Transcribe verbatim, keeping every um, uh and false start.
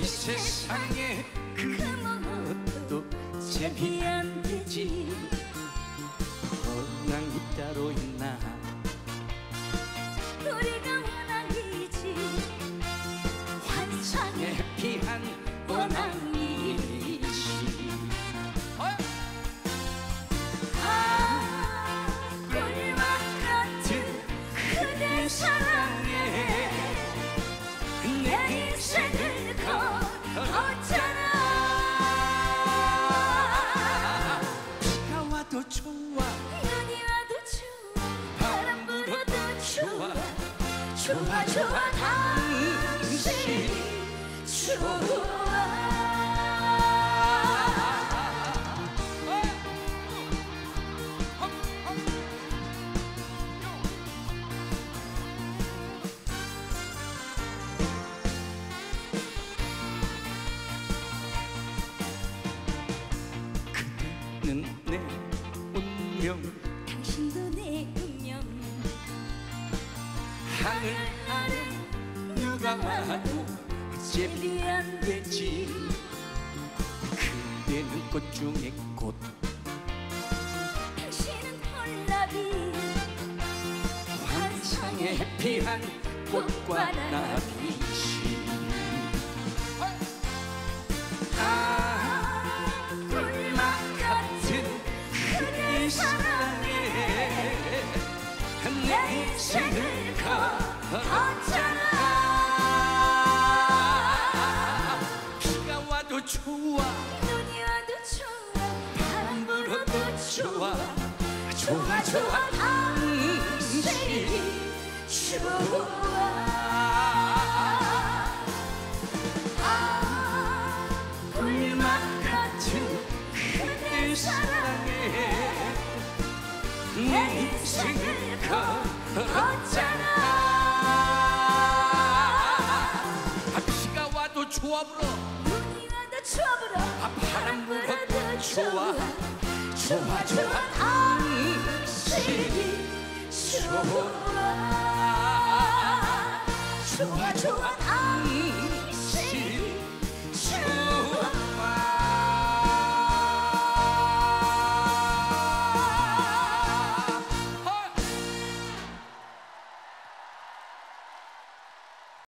세상에 그 무엇도 재미 안 되지. 원앙이 따로 있나? 우리가 원앙이지. 환상에 피한 원앙이지. 아, 꿀맛 같은 그대 사랑에 내 인생을 걸었잖아. 비가 와도 좋아, 눈이 와도 좋아, 바람 불어도 좋아. 좋아 좋아 당신이 좋아. 그대는 내 운명, 당신도 내 운명. 하늘 아래 누가 와도 재미 안 되지. 그대는 꽃 중에 꽃, 당신은 홀라비. 환상에 피한 꽃과 나비지. 아, 꿀맛 같은 그대 사랑에 내 인생을 걸었잖아. 비가 와도 좋아, 눈이 와도 좋아, 바람 불어도 좋아. 좋아 좋아 당신이 좋아. 아, 꿀맛 같은 그대 사랑에 내 인생을 걸었잖아. 아, 비가 와도 좋아 불어, 눈이 와도 좋아 불어, 바람 불어도 좋아. 좋아 좋아 당신이 좋아. 좋아 좋아 당신이